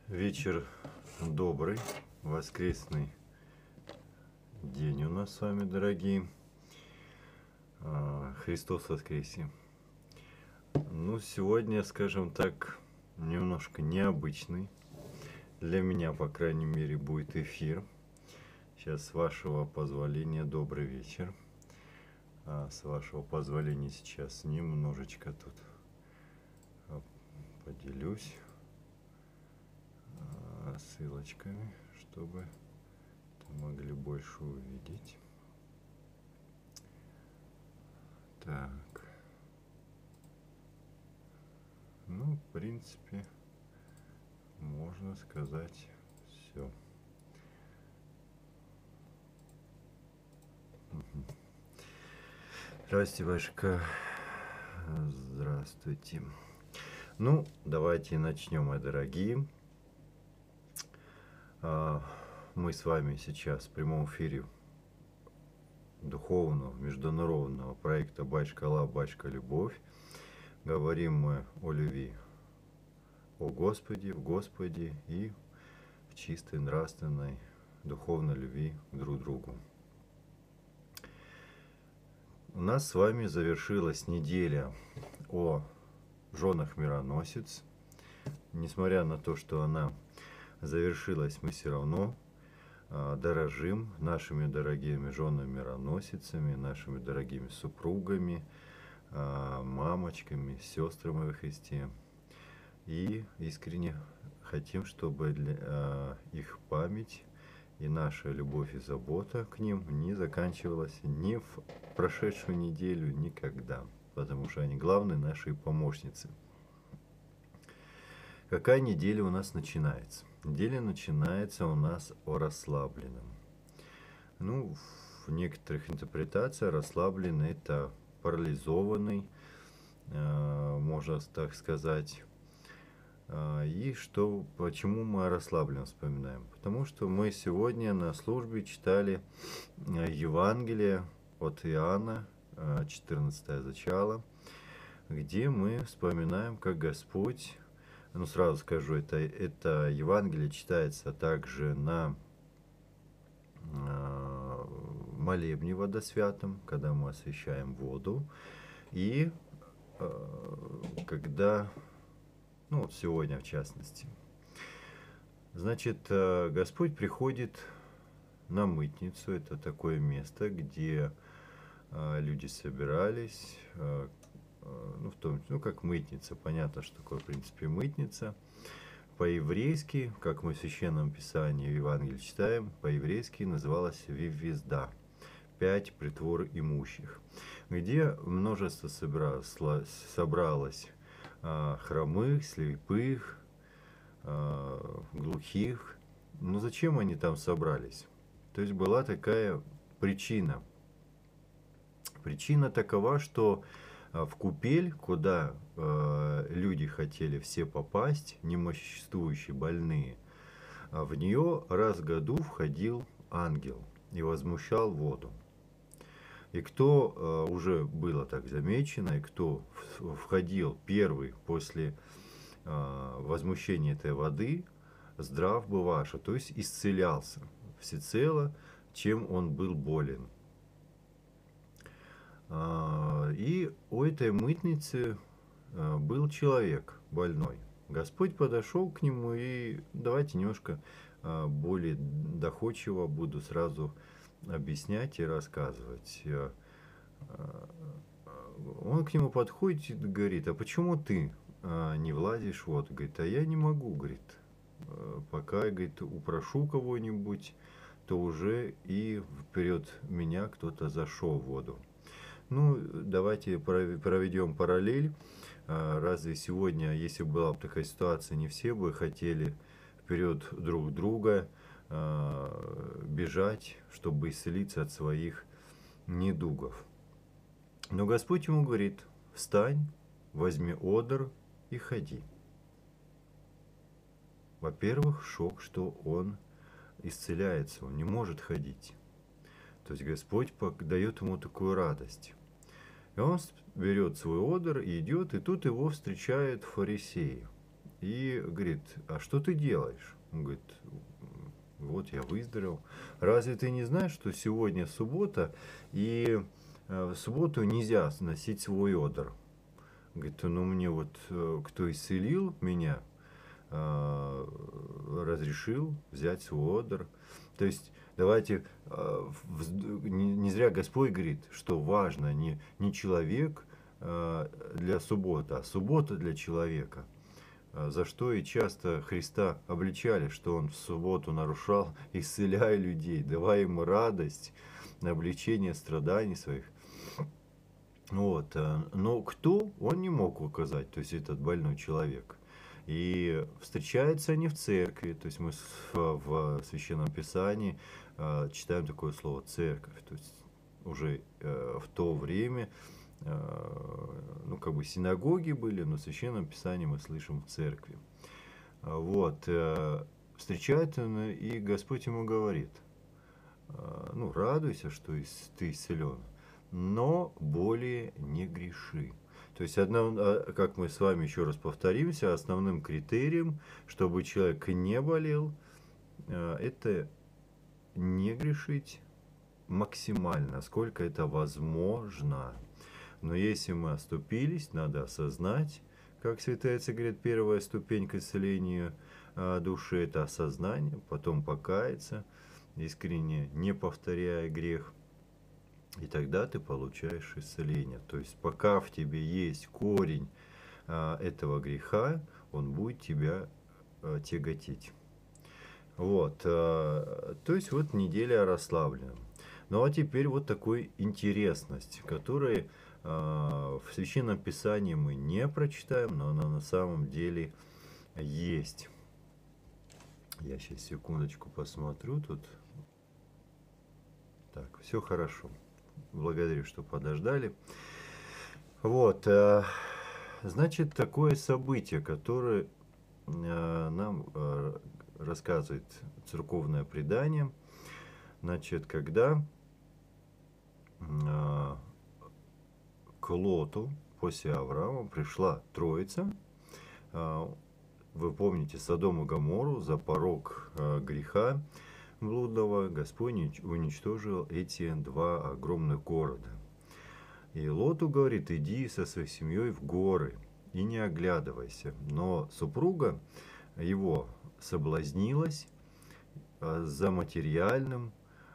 Вечер добрый, воскресный день у нас с вами, дорогие. Христос воскресе. Ну, сегодня, скажем так, немножко необычный. Для меня, по крайней мере, будет эфир. Сейчас, с вашего позволения, добрый вечер. С вашего позволения сейчас немножечко тут поделюсь ссылочками, чтобы могли больше увидеть. Так. Ну, в принципе, можно сказать все. Здравствуйте, Вашка. Здравствуйте. Ну, давайте начнем, мои дорогие. Мы с вами сейчас в прямом эфире духовного, международного проекта «Батюшка Аллах, Батюшка Любовь». Говорим мы о любви, о Господе, в Господе и в чистой, нравственной, духовной любви друг к другу. У нас с вами завершилась неделя о женах мироносец. Несмотря на то, что она завершилась, мы все равно дорожим нашими дорогими женами-мироносицами, нашими дорогими супругами, мамочками, сестрами во Христе. И искренне хотим, чтобы их память и наша любовь и забота к ним не заканчивалась ни в прошедшую неделю, никогда. Потому что они главные наши помощницы. Какая неделя у нас начинается? Неделя начинается у нас о расслабленном. Ну, в некоторых интерпретациях расслабленный – это парализованный, можно так сказать. И почему мы о расслабленном вспоминаем? Потому что мы сегодня на службе читали Евангелие от Иоанна, 14 зачало, где мы вспоминаем, как Господь, ну сразу скажу, это Евангелие читается также на молебне водосвятом, когда мы освящаем воду, и когда, ну вот сегодня в частности, значит, Господь приходит на мытницу, это такое место, где люди собирались, как мытница, понятно, что такое, в принципе, мытница. По-еврейски, как мы в Священном Писании в Евангелии читаем, по-еврейски называлась Вивизда, 5 притвор имущих, где множество собралось хромых, слепых, глухих. Но зачем они там собрались? То есть была такая причина. Причина такова, что в купель, куда люди хотели все попасть, немоществующие, больные, в нее раз в году входил ангел и возмущал воду. И кто уже было так замечено, и кто входил первый после возмущения этой воды, здрав бываша, то есть исцелялся всецело, чем он был болен. И у этой мытницы был человек больной. Господь подошел к нему, и давайте немножко более доходчиво буду сразу объяснять и рассказывать. Он к нему подходит и говорит: а почему ты не влазишь в воду? Говорит: а я не могу, говорит, пока, говорит, упрошу кого-нибудь, то уже и вперед меня кто-то зашел в воду. Ну, давайте проведем параллель. Разве сегодня, если была бы такая ситуация, не все бы хотели вперед друг друга бежать, чтобы исцелиться от своих недугов? Но Господь ему говорит: встань, возьми одр и ходи. Во-первых, шок, что он исцеляется, он не может ходить. То есть Господь дает ему такую радость. И он берет свой одр и идет, и тут его встречают фарисеи. и говорит: а что ты делаешь? Он говорит: вот я выздоровел. Разве ты не знаешь, что сегодня суббота, и в субботу нельзя носить свой одр? Говорит: ну мне вот кто исцелил меня, разрешил взять свой одр. То есть давайте, не зря Господь говорит, что важно не человек для субботы, а суббота для человека. За что и часто Христа обличали, что Он в субботу нарушал, исцеляя людей, давая им радость на облегчение страданий своих. Вот. Но кто, он не мог указать, то есть этот больной человек. И встречаются они в церкви, то есть мы в Священном Писании читаем такое слово «церковь». То есть уже в то время, ну, как бы синагоги были, но в Священном Писании мы слышим в церкви. Вот. Встречает он, и Господь ему говорит: ну, радуйся, что ты исцелен, но более не греши. То есть, как мы с вами еще раз повторимся, основным критерием, чтобы человек не болел, это не грешить максимально, сколько это возможно. Но если мы оступились, надо осознать, как Святая Отца говорит, первая ступень к исцелению души – это осознание, потом покаяться, искренне не повторяя грех, и тогда ты получаешь исцеление. То есть пока в тебе есть корень этого греха, он будет тебя тяготить. Вот. То есть вот неделя о расслабленном. Ну а теперь вот такой интересность, которую в Священном Писании мы не прочитаем, но она на самом деле есть. Я сейчас секундочку посмотрю тут. Так, все хорошо. Благодарю, что подождали. Вот. Значит, такое событие, которое нам рассказывает церковное предание. Значит, когда к Лоту после Авраама пришла Троица, вы помните Содом и Гоморру, за порог греха блудного Господь уничтожил эти два огромных города. И Лоту говорит: иди со своей семьей в горы и не оглядывайся. Но супруга его соблазнилась за материальным,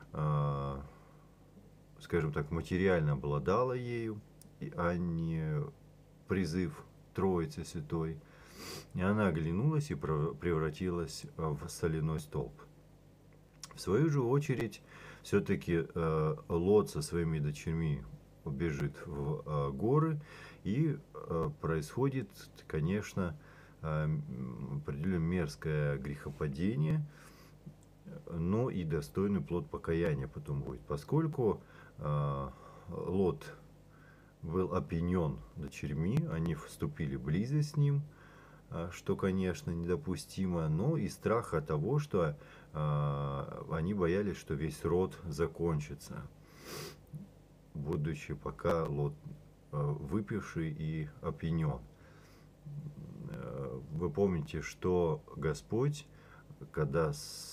скажем так, материально обладала ею, а не призыв Троицы Святой. И она оглянулась и превратилась в соляной столб. В свою же очередь, все-таки Лот со своими дочерьми бежит в горы, и происходит, конечно, определенно мерзкое грехопадение, но и достойный плод покаяния потом будет, поскольку Лот был опьянен дочерьми, они вступили в близость с ним, что, конечно, недопустимо, но и страха того, что они боялись, что весь род закончится, будучи пока Лот выпивший и опьянен. Вы помните, что Господь, когда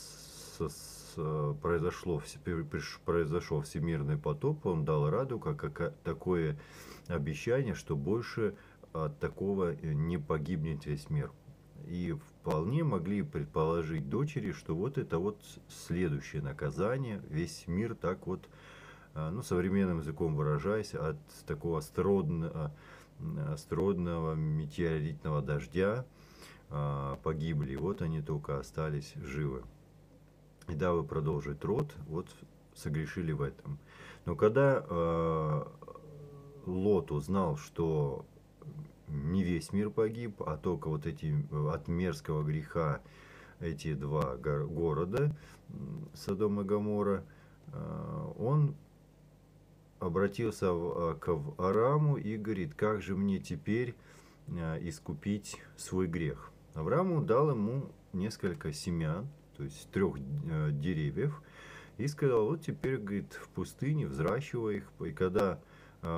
произошел всемирный потоп, Он дал раду, как такое обещание, что больше от такого не погибнет весь мир. И вполне могли предположить дочери, что вот это вот следующее наказание, весь мир так вот, ну, современным языком выражаясь, от такого астероидного метеоритного дождя погибли, вот они только остались живы. И дабы продолжить род, вот согрешили в этом. Но когда Лот узнал, что не весь мир погиб, а только вот эти от мерзкого греха эти два города, Содом и Гоморра, он обратился к Аврааму и говорит: как же мне теперь искупить свой грех? Авраам дал ему несколько семян, то есть 3 деревьев, и сказал: вот теперь, говорит, в пустыне взращивай их, и когда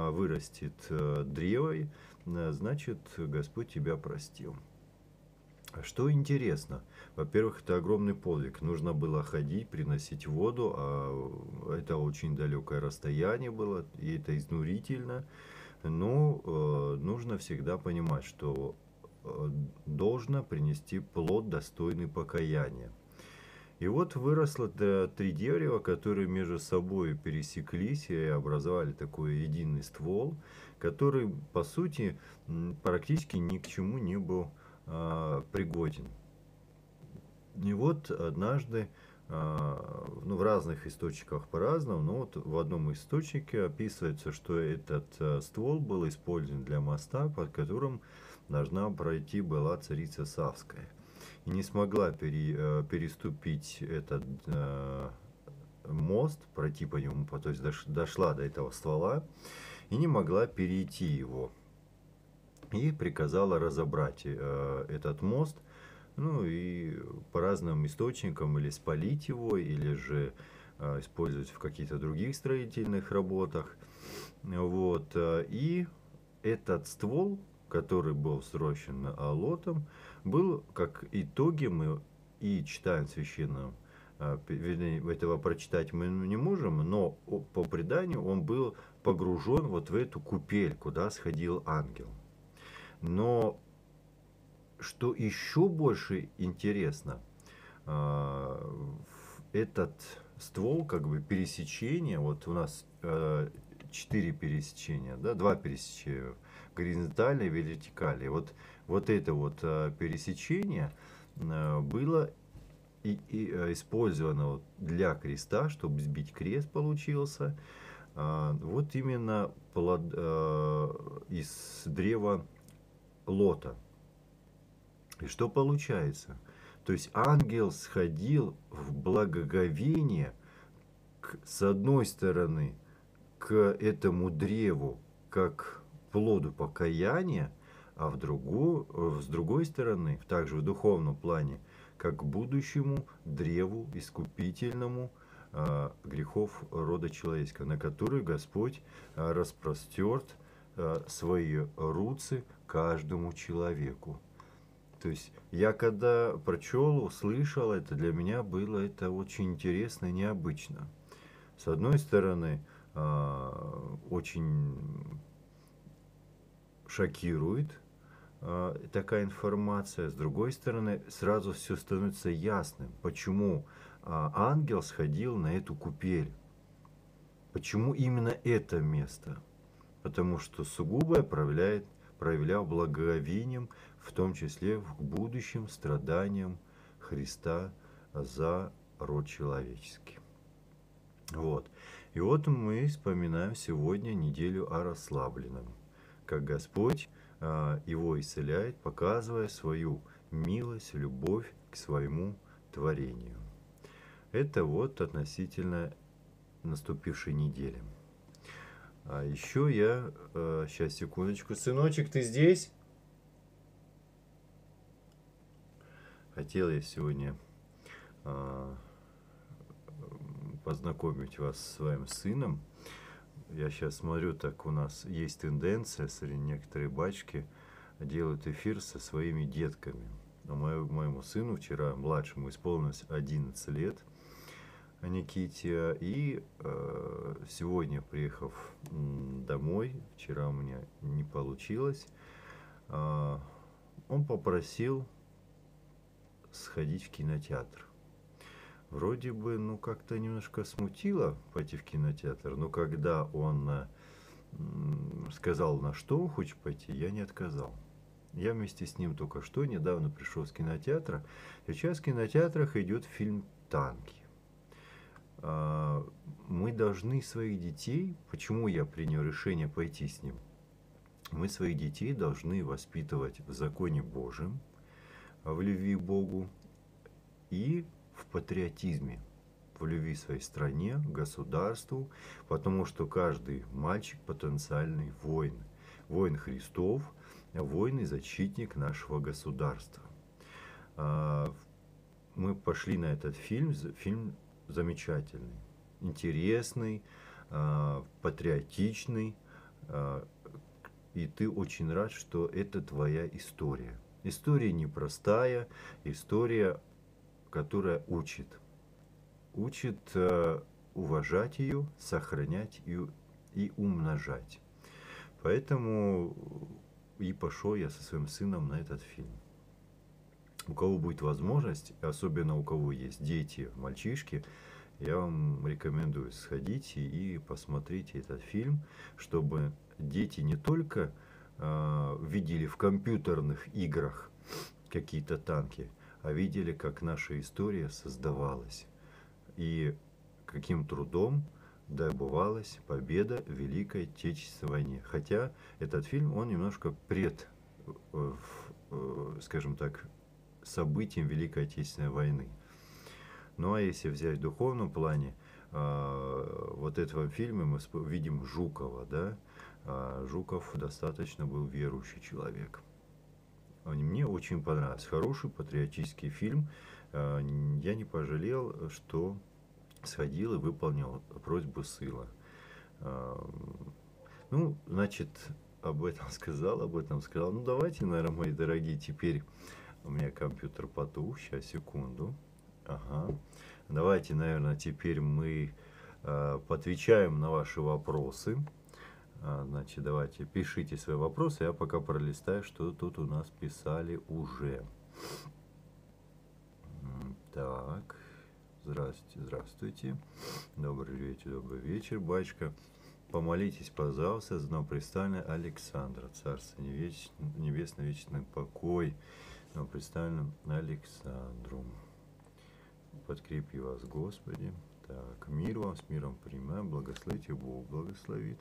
вырастет древо, значит, Господь тебя простил. Что интересно, во-первых, это огромный подвиг. Нужно было ходить, приносить воду, а это очень далекое расстояние было, и это изнурительно. Но нужно всегда понимать, что должно принести плод, достойный покаяния. И вот выросло три дерева, которые между собой пересеклись и образовали такой единый ствол, который, по сути, практически ни к чему не был пригоден. И вот однажды, ну, в разных источниках по-разному, но вот в одном источнике описывается, что этот ствол был использован для моста, под которым должна пройти была царица Савская. И не смогла переступить этот мост, пройти по нему, то есть дошла до этого ствола и не могла перейти его. И приказала разобрать этот мост, ну и по разным источникам или спалить его, или же использовать в каких-то других строительных работах. Вот. И этот ствол, который был срощен Лотом, был как итогом, и читаем в священном, этого прочитать мы не можем, но по преданию он был погружен вот в эту купель, куда сходил ангел. Но что еще больше интересно, этот ствол, как бы пересечение, вот у нас 4 пересечения, да, 2 пересечения, горизонтальное и вертикальное. Вот это вот пересечение было использовано для креста, чтобы сбить крест получился. Вот именно из древа Лота. И что получается? То есть ангел сходил в благоговение с одной стороны к этому древу как плоду покаяния, а с другой стороны, также в духовном плане, как к будущему древу искупительному грехов рода человеческого, на который Господь распростерт свои руцы каждому человеку. То есть я когда прочел, услышал это, для меня было это очень интересно и необычно. С одной стороны, очень шокирует такая информация, с другой стороны, сразу все становится ясным, почему ангел сходил на эту купель. Почему именно это место? Потому что сугубо проявлял благоговением, в том числе к будущим страданиям Христа за род человеческий. Вот. И вот мы вспоминаем сегодня неделю о расслабленном, как Господь его исцеляет, показывая свою милость, любовь к своему творению. Это вот относительно наступившей недели. А еще я... сейчас, секундочку. Сыночек, ты здесь? Хотел я сегодня познакомить вас с своим сыном. Я сейчас смотрю, так у нас есть тенденция, среди некоторые батюшки делают эфир со своими детками. Но моему сыну вчера, младшему, исполнилось 11 лет, Никите. И сегодня, приехав домой, вчера у меня не получилось, он попросил сходить в кинотеатр. Вроде бы, ну, как-то немножко смутило пойти в кинотеатр, но когда он сказал, на что он хочет пойти, я не отказал. Я вместе с ним только что недавно пришел с кинотеатра. Сейчас в кинотеатрах идет фильм «Танки». Мы должны своих детей, почему я принял решение пойти с ним, мы своих детей должны воспитывать в законе Божьем, в любви к Богу и в патриотизме, в любви к своей стране, государству, потому что каждый мальчик потенциальный воин, воин Христов, воин и защитник нашего государства. Мы пошли на этот фильм замечательный, интересный, патриотичный, и ты очень рад, что это твоя история. История непростая, история, которая учит. Учит уважать ее, сохранять ее и умножать. Поэтому и пошел я со своим сыном на этот фильм. У кого будет возможность, особенно у кого есть дети, мальчишки, я вам рекомендую сходить и посмотреть этот фильм, чтобы дети не только видели в компьютерных играх какие-то танки, а видели, как наша история создавалась и каким трудом добывалась победа в Великой Отечественной войне. Хотя этот фильм, он немножко скажем так, событиям Великой Отечественной войны. Ну а если взять в духовном плане, вот этого фильма мы видим Жукова, да? Жуков достаточно был верующий человек. Мне очень понравился. Хороший патриотический фильм. Я не пожалел, что сходил и выполнил просьбу сына. Ну, значит, об этом сказал. Ну, давайте, наверное, мои дорогие, теперь у меня компьютер потух. Сейчас, секунду. Ага. Давайте, наверное, теперь мы поотвечаем на ваши вопросы. Значит, давайте, пишите свои вопросы. Я пока пролистаю, что тут у нас писали уже. Так. Здравствуйте, здравствуйте. Добрый вечер, батюшка. Помолитесь, пожалуйста, за новопредставленного Александра, Царство Небесное, вечный покой новопредставленному Александру. Подкрепи вас, Господи. Так, мир вам, с миром примай, благословите, Бог благословит.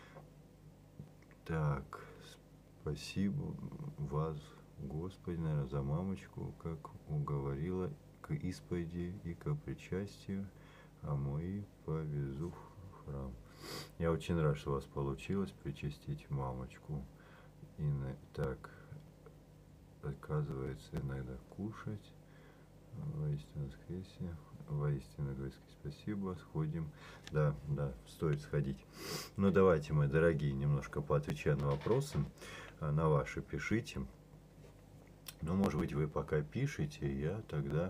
Так, спасибо вас, Господи, наверное, за мамочку, как уговорила к исповеди и к причастию, а мои повезу в храм. Я очень рад, что у вас получилось причастить мамочку. И так, оказывается, иногда кушать. Воистину воскресе, воистину воскресе, спасибо, сходим. Да, стоит сходить. Ну, давайте, мои дорогие, немножко поотвечаю на вопросы. На ваши пишите. Ну, может быть, вы пока пишете, я тогда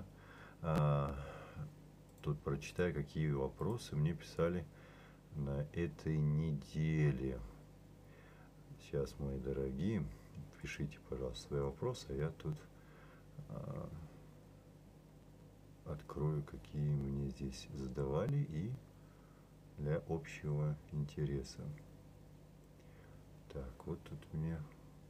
тут прочитаю, какие вопросы мне писали на этой неделе. Сейчас, мои дорогие, пишите, пожалуйста, свои вопросы, а я тут открою, какие мне здесь задавали, и для общего интереса. Так, вот тут мне...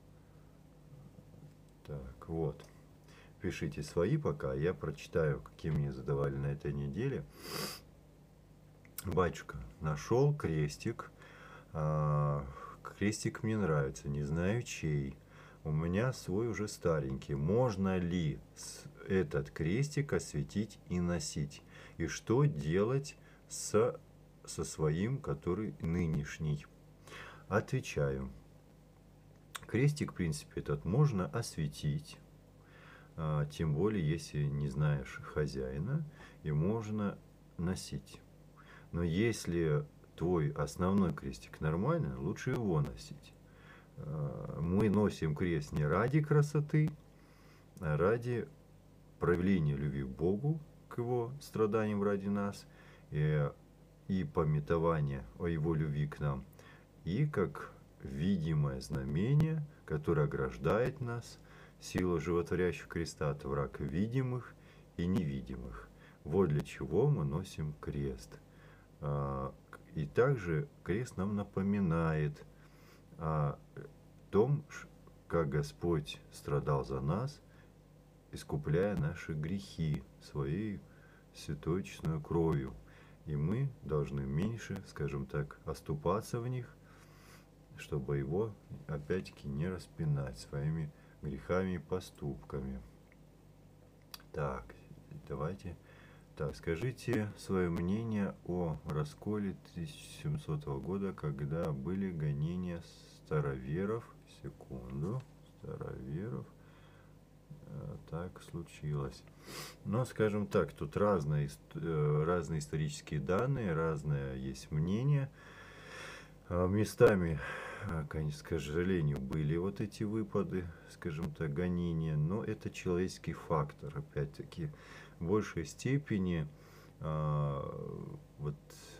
Так, вот. Пишите свои пока, я прочитаю, какие мне задавали на этой неделе. Батюшка, нашел крестик. Крестик мне нравится, не знаю чей. У меня свой уже старенький. Можно ли этот крестик осветить и носить? И что делать со своим, который нынешний? Отвечаю. Крестик, в принципе, этот можно осветить, тем более, если не знаешь хозяина, и можно носить. Но если твой основной крестик нормальный, лучше его носить. Мы носим крест не ради красоты, а ради проявления любви к Богу, к Его страданиям ради нас, и памятования о Его любви к нам, и как видимое знамение, которое ограждает нас, силу животворящего креста от враг видимых и невидимых. Вот для чего мы носим крест. И также крест нам напоминает о том, как Господь страдал за нас, искупляя наши грехи своей святой честной кровью. И мы должны меньше, скажем так, оступаться в них, чтобы его, опять-таки, не распинать своими грехами и поступками. Так, давайте. Так, скажите свое мнение о расколе 1700 года, когда были гонения староверов. Секунду. Староверов. Так случилось. Но, скажем так, тут разные исторические данные, разное есть мнение. Местами Конечно, к сожалению, были вот эти выпады, скажем так, гонения, но это человеческий фактор, опять-таки, в большей степени вот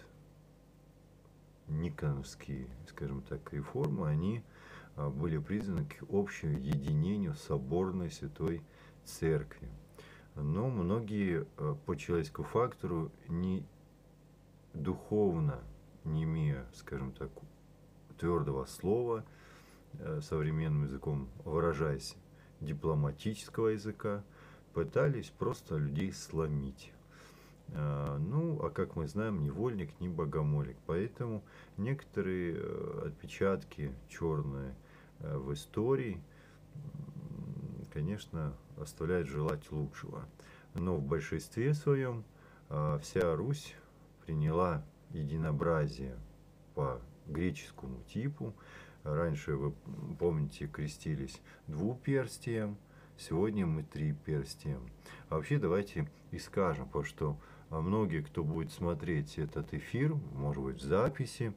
никоновские, скажем так, реформы, они были призваны к общему единению соборной Святой Церкви. Но многие по человеческому фактору не духовно, не имея, скажем так, твердого слова, современным языком выражаясь, дипломатического языка, пытались просто людей сломить. Ну, а как мы знаем, ни вольник, ни богомолик. Поэтому некоторые отпечатки черные в истории, конечно, оставляют желать лучшего. Но в большинстве своем вся Русь приняла единообразие по греческому типу. Раньше, вы помните, крестились двуперстием, сегодня мы триперстием. А вообще давайте и скажем, потому что многие, кто будет смотреть этот эфир, может быть, в записи,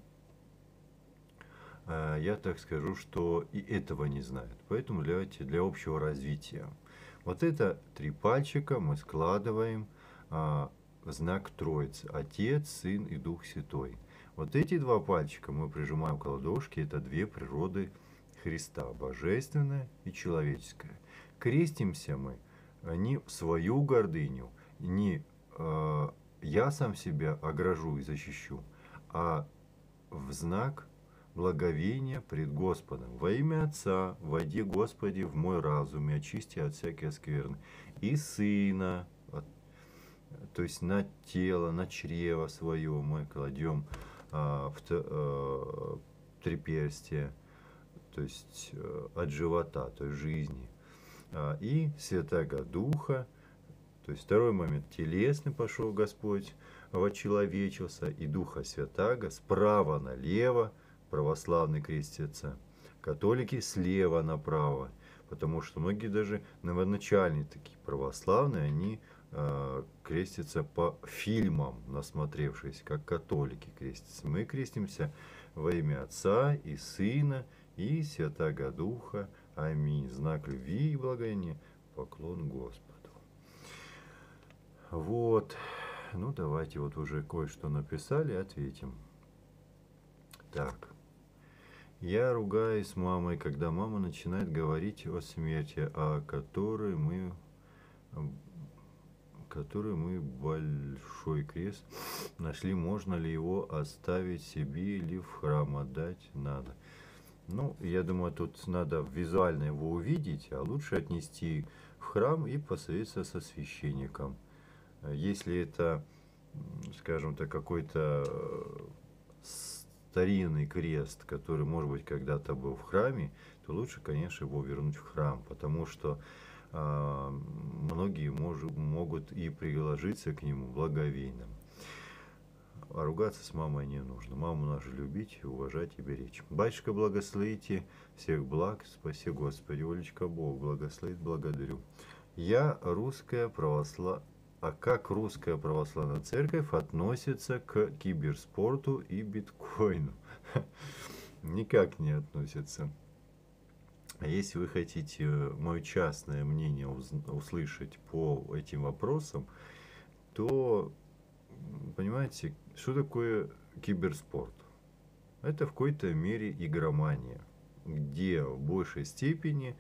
я так скажу, что и этого не знают. Поэтому давайте для общего развития. Вот это 3 пальчика мы складываем в знак Троицы. Отец, Сын и Дух Святой. Вот эти 2 пальчика мы прижимаем к ладошке. Это 2 природы Христа. Божественная и человеческая. Крестимся мы не в свою гордыню, не я сам себя огражу и защищу, а в знак благовения пред Господом. Во имя Отца, войди, Господи, в мой разум и очисти от всякой скверны. И Сына, то есть на тело, на чрево свое мы кладем в триперстие, то есть от живота, то есть жизни. И Святаго Духа, то есть второй момент, телесный пошел Господь, вочеловечился, и Духа Святаго справа налево, православный крестятся, католики слева направо, потому что многие даже новоначальные такие православные, они крестятся по фильмам, насмотревшись, как католики крестятся. Мы крестимся во имя Отца и Сына и Святаго Духа. Аминь. Знак любви и благовения. Поклон Господу. Вот. Ну, давайте вот уже кое-что написали, ответим. Так. Я ругаюсь с мамой, когда мама начинает говорить о смерти, о которой мы большой крест нашли. Можно ли его оставить себе или в храм отдать надо? Ну, я думаю, тут надо визуально его увидеть, а лучше отнести в храм и посоветоваться со священником. Если это, скажем так, какой-то старинный крест, который, может быть, когда-то был в храме, то лучше, конечно, его вернуть в храм, потому что многие могут и приложиться к нему благовейно. А ругаться с мамой не нужно. Маму надо любить, уважать и беречь. Батюшка, благословите всех благ. Спаси Господи. Олечка, Бог благословит, благодарю. Я русская православная. А как русская православная церковь относится к киберспорту и биткоину? Никак не относится. А если вы хотите мое частное мнение услышать по этим вопросам, то, понимаете, что такое киберспорт? Это в какой-то мере игромания, где в большей степени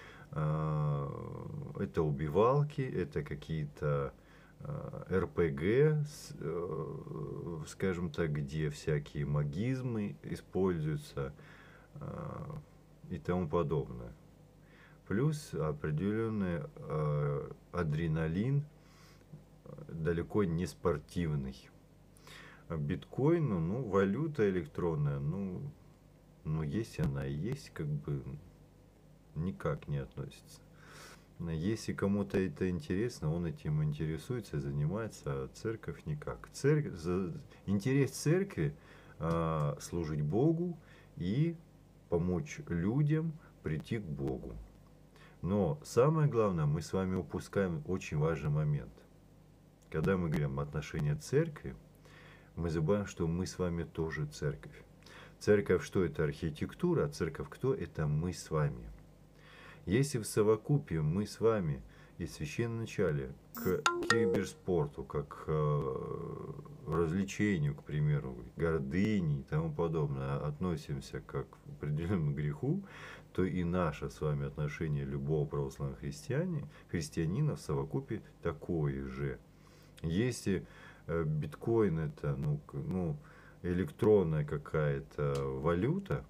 это убивалки, это какие-то РПГ, скажем так, где всякие магизмы используются и тому подобное. Плюс определенный адреналин, далеко не спортивный. Биткоин, ну, валюта электронная, ну, есть она и есть, как бы никак не относится. Если кому-то это интересно, он этим интересуется, занимается, а церковь никак. Интерес церкви служить Богу и помочь людям прийти к Богу. Но самое главное, мы с вами упускаем очень важный момент. Когда мы говорим о отношении церкви, мы забываем, что мы с вами тоже церковь. Церковь что? Это архитектура, а церковь кто? Это мы с вами. Если в совокупе мы с вами и в священноначале к киберспорту, как развлечению, к примеру, гордыни и тому подобное, относимся как к определенному греху, то и наше с вами отношение любого православного христианина в совокупе такое же. Если биткоин это электронная какая-то валюта,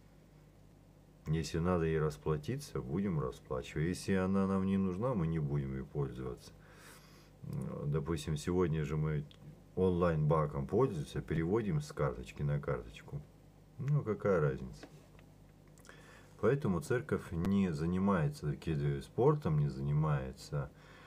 если надо ей расплатиться, будем расплачивать. Если она нам не нужна, мы не будем ей пользоваться. Допустим, сегодня же мы онлайн-банком пользуемся, переводим с карточки на карточку. Какая разница? Поэтому церковь не занимается спортом, не занимается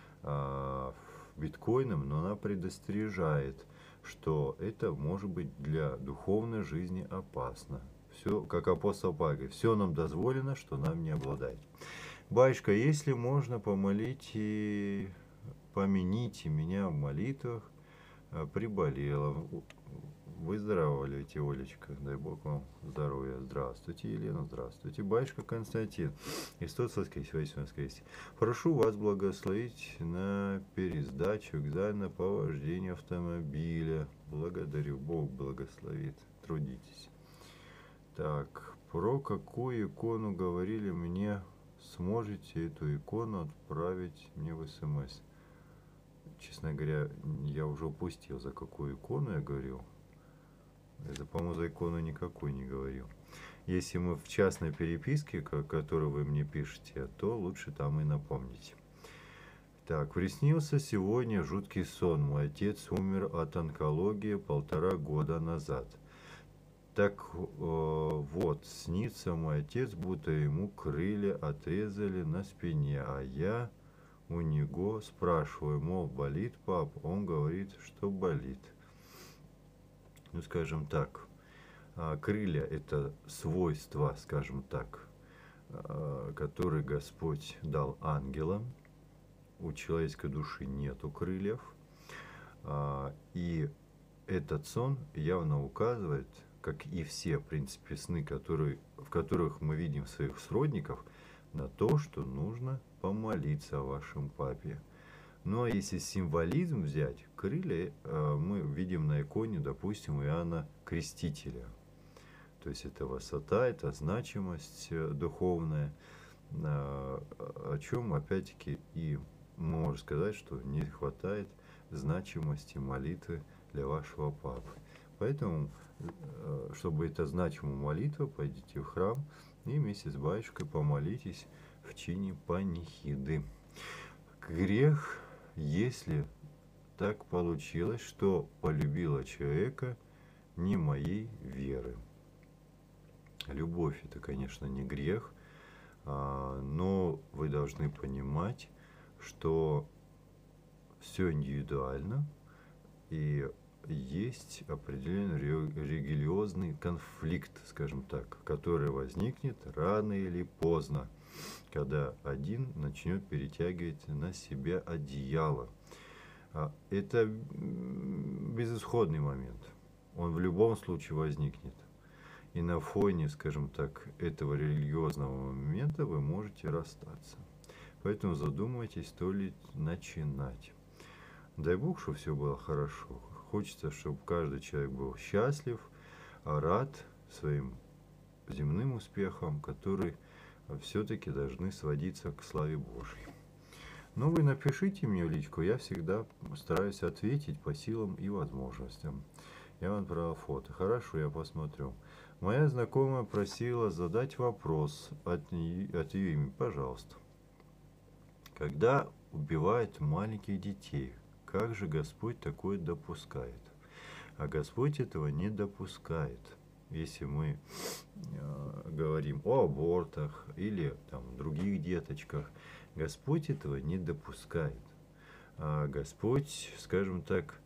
биткоином, но она предостережает, что это может быть для духовной жизни опасно. Все, как апостол Павел говорит, все нам дозволено, что нам не обладать. Батюшка, если можно помолить и помяните меня в молитвах, приболела. Выздоравливайте, Олечка, дай Бог вам здоровья. Здравствуйте, Елена, здравствуйте. Батюшка Константин, Христос воскресе, воистину воскресе. Прошу вас благословить на пересдачу экзамена по вождению автомобиля. Благодарю, Бог благословит. Трудитесь. Так, про какую икону говорили мне? Сможете эту икону отправить мне в СМС? Честно говоря, я уже упустил, за какую икону я говорил. Это, по-моему, за икону никакой не говорил. Если мы в частной переписке, которую вы мне пишете, то лучше там и напомните. Так, приснился сегодня жуткий сон. Мой отец умер от онкологии 1,5 года назад. Так вот, снится мой отец, будто ему крылья отрезали на спине, а я у него спрашиваю, мол, болит, пап? Он говорит, что болит. Скажем так, крылья – это свойства, скажем так, которые Господь дал ангелам. У человеческой души нету крыльев. И этот сон явно указывает, как и все, в принципе, сны, в которых мы видим своих сродников, на то, что нужно помолиться о вашем папе. Ну а если символизм взять, крылья мы видим на иконе, допустим, Иоанна Крестителя. То есть это высота, это значимость духовная, о чем опять-таки и можно сказать, что не хватает значимости молитвы для вашего папы. Поэтому, чтобы это значимая молитва, пойдите в храм и вместе с батюшкой помолитесь в чине панихиды. Грех, если так получилось, что полюбила человека не моей веры. Любовь – это, конечно, не грех, но вы должны понимать, что все индивидуально, и есть определенный религиозный конфликт, скажем так, который возникнет рано или поздно, когда один начнет перетягивать на себя одеяло. Это безысходный момент. Он в любом случае возникнет. И на фоне, скажем так, этого религиозного момента вы можете расстаться. Поэтому задумайтесь, то ли начинать. Дай Бог, чтобы все было хорошо. Хочется, чтобы каждый человек был счастлив, рад своим земным успехам, которые все-таки должны сводиться к славе Божьей. Но вы напишите мне в личку, я всегда стараюсь ответить по силам и возможностям. Я вам отправил фото. Хорошо, я посмотрю. Моя знакомая просила задать вопрос от ее имени. Пожалуйста. Когда убивают маленьких детей, как же Господь такое допускает? А Господь этого не допускает. Если мы говорим о абортах или других деточках, Господь этого не допускает. А Господь, скажем так,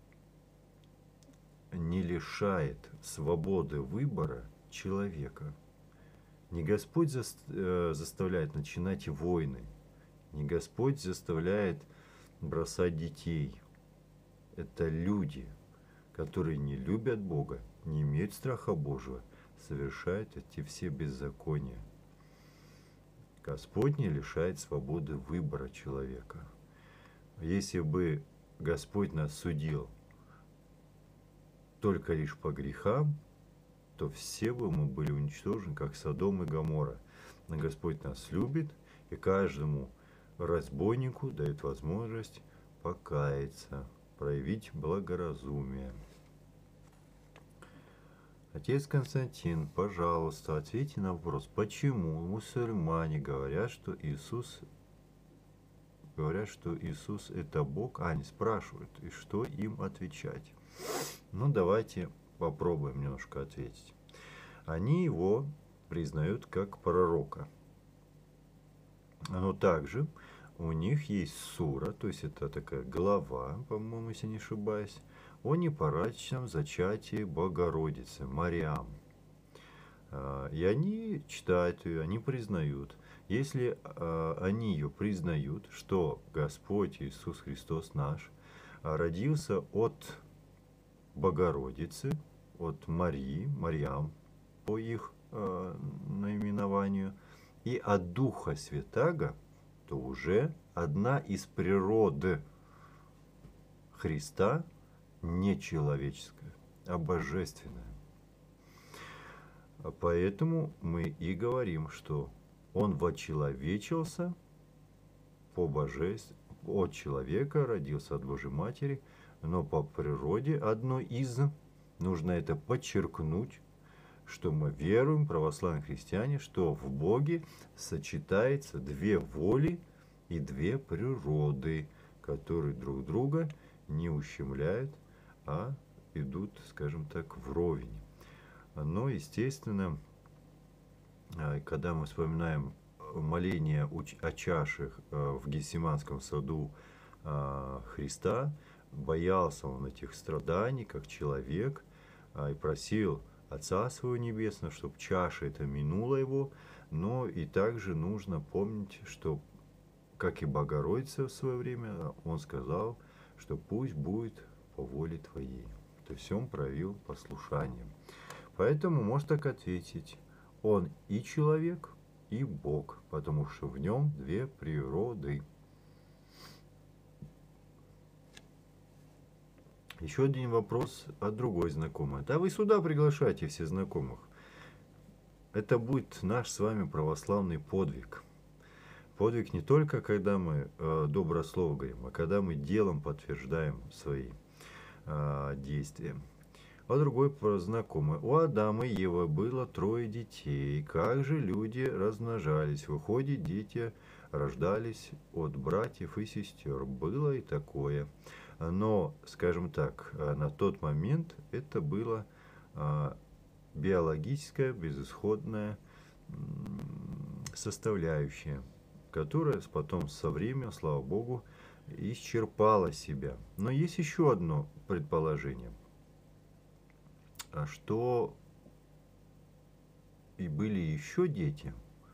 не лишает свободы выбора человека. Не Господь заставляет начинать войны, не Господь заставляет бросать детей. Это люди, которые не любят Бога, не имеют страха Божьего, совершает эти все беззакония. Господь не лишает свободы выбора человека. Если бы Господь нас судил только лишь по грехам, то все бы мы были уничтожены, как Содом и Гоморра. Но Господь нас любит, и каждому разбойнику дает возможность покаяться, проявить благоразумие. Отец Константин, пожалуйста, ответьте на вопрос, почему мусульмане говорят, что Иисус это Бог, они спрашивают, и что им отвечать? Ну, давайте попробуем немножко ответить. Они его признают как пророка. Но также у них есть сура, то есть это такая глава, по-моему, если не ошибаюсь, о непорочном зачатии Богородицы, Мариам. И они читают ее, они признают. Если они ее признают, что Господь Иисус Христос наш родился от Богородицы, от Марии, Мариам, по их наименованию, и от Духа Святаго, то уже одна из природ Христа не человеческая, а божественная. Поэтому мы и говорим, что Он вочеловечился по божеству, от человека родился от Божьей Матери, но по природе одной из, нужно это подчеркнуть, что мы веруем, православные христиане, что в Боге сочетается две воли и две природы, которые друг друга не ущемляют, а идут, скажем так, вровень. Но, естественно, когда мы вспоминаем моление о чашах в Гефсиманском саду Христа, боялся он этих страданий, как человек, и просил Отца Своего Небесного, чтобы чаша эта минула его, но и также нужно помнить, что, как и Богородица в свое время, он сказал, что пусть будет по воле Твоей. То есть он проявил послушание. Поэтому можно так ответить, он и человек, и Бог, потому что в нем две природы. Еще один вопрос от другой знакомой. Да вы сюда приглашайте все знакомых. Это будет наш с вами православный подвиг. Подвиг не только, когда мы доброе слово говорим, а когда мы делом подтверждаем свои действия. А другой знакомый. У Адама и Евы было 3 детей. Как же люди размножались? Выходит, дети рождались от братьев и сестер. Было и такое. Но, скажем так, на тот момент это было биологическая, безысходная составляющая, которая потом со временем, слава Богу, исчерпала себя. Но есть еще одно предположение, что и были еще дети,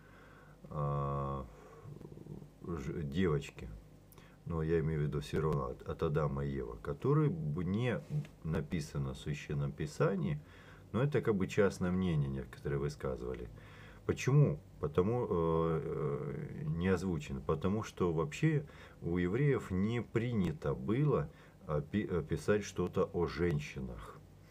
девочки, но я имею в виду все равно от Адама и Евы, которые не написано в Священном Писании, но это как бы частное мнение некоторые высказывали. Почему? Потому не озвучено. Потому что вообще у евреев не принято было писать что-то о женщинах.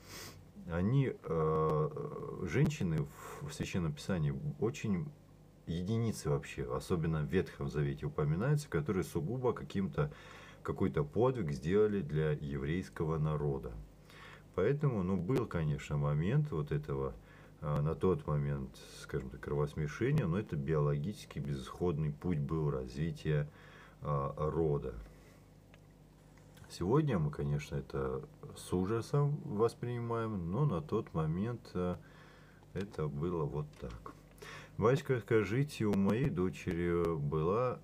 Женщины в Священном Писании очень единицы вообще, особенно в Ветхом Завете упоминаются, которые сугубо какой-то подвиг сделали для еврейского народа. Поэтому, был, конечно, момент вот этого, на тот момент, скажем так, кровосмешения, но это биологически безысходный путь был развития рода. Сегодня мы, конечно, это с ужасом воспринимаем, но на тот момент это было вот так. Батюшка, скажите, у моей дочери была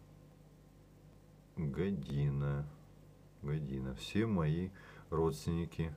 година. Все мои родственники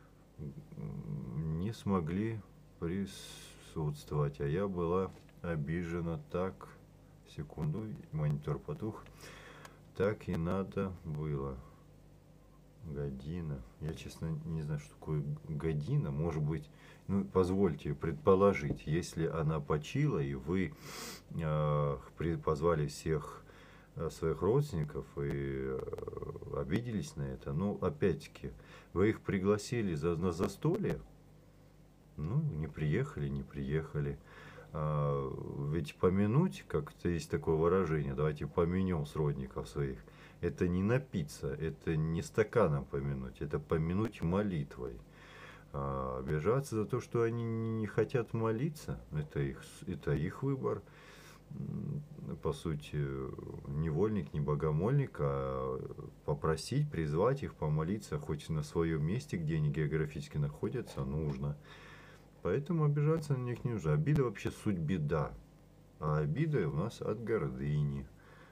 не смогли присутствовать, а я была обижена. Так, секунду, монитор потух. Так и надо было. година. Я, честно, не знаю, что такое година. Может быть, ну, позвольте предположить, если она почила, и вы позвали всех своих родственников и обиделись на это, ну, опять-таки, вы их пригласили на застолье, ну, не приехали, не приехали. Ведь помянуть, как-то есть такое выражение, давайте помянем сродников своих, это не напиться, это не стаканом помянуть, это помянуть молитвой. Обижаться за то, что они не хотят молиться, это их выбор. По сути, невольник, не богомольник, а попросить, призвать их помолиться, хоть на своем месте, где они географически находятся, нужно. Поэтому обижаться на них не нужно. Обида вообще суть беда. А обида у нас от гордыни.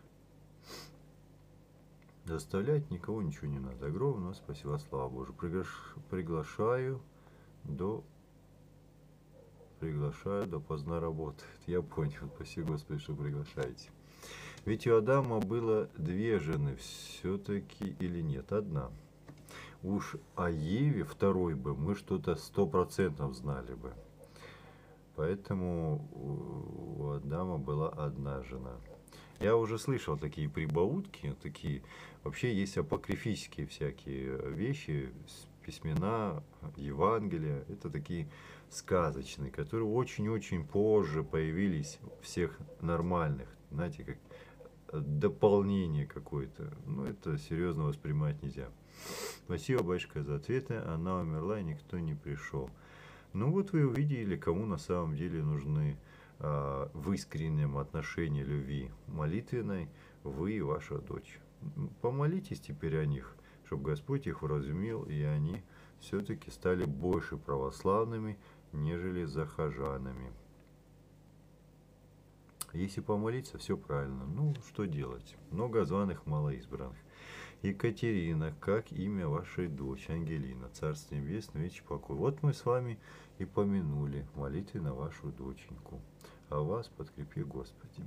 Заставлять никого ничего не надо. Огромное спасибо, слава Божию. Приглашаю допоздна работает. Я понял. Спасибо, Господи, что приглашаете. Ведь у Адама было две жены все-таки или нет? Одна. Уж о Еве второй бы мы что-то 100% знали бы. Поэтому у Адама была одна жена. Я уже слышал такие прибаутки, такие. Вообще есть апокрифические всякие вещи, письмена, Евангелия. Это такие сказочные, которые очень-очень позже появились всех нормальных. Знаете, как дополнение какое-то. Ну, это серьезно воспринимать нельзя. Спасибо, батюшка, за ответы. Она умерла, и никто не пришел. Ну вот вы увидели, кому на самом деле нужны в искреннем отношении любви молитвенной вы и ваша дочь. Помолитесь теперь о них, чтобы Господь их вразумил, и они все-таки стали больше православными, нежели захожанами. Если помолиться, все правильно. Ну, что делать? Много званых, мало избранных. Екатерина, как имя вашей дочь? Ангелина, Царство Небесное, вечный покой. Вот мы с вами и помянули молитвы на вашу доченьку. А вас подкрепи, Господи.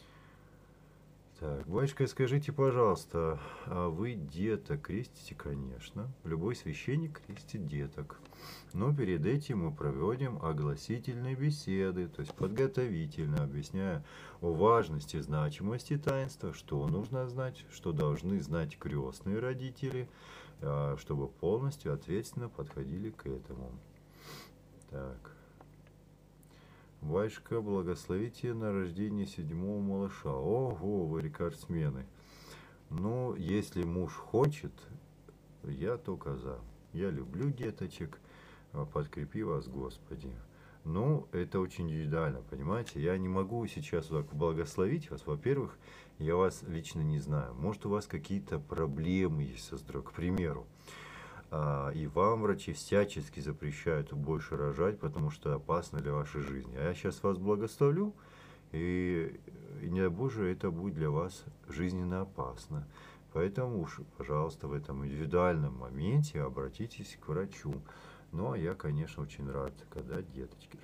Так, батюшка, скажите, пожалуйста, а вы деток крестите? Конечно. Любой священник крестит деток. Но перед этим мы проводим огласительные беседы, то есть подготовительно, объясняя о важности, значимости таинства, что нужно знать, что должны знать крестные родители, чтобы полностью ответственно подходили к этому. Так. Батюшка, благословите на рождение 7-го малыша. Ого, вы рекордсмены. Ну, если муж хочет, я только за. Я люблю деточек, подкрепи вас, Господи. Ну, это очень индивидуально, понимаете? Я не могу сейчас так благословить вас. Во-первых, я вас лично не знаю. Может, у вас какие-то проблемы есть со здоровьем, к примеру. И вам врачи всячески запрещают больше рожать, потому что опасно для вашей жизни. А я сейчас вас благословлю, и не дай Боже, это будет для вас жизненно опасно. Поэтому уж, пожалуйста, в этом индивидуальном моменте обратитесь к врачу. Ну, а я, конечно, очень рад, когда деточки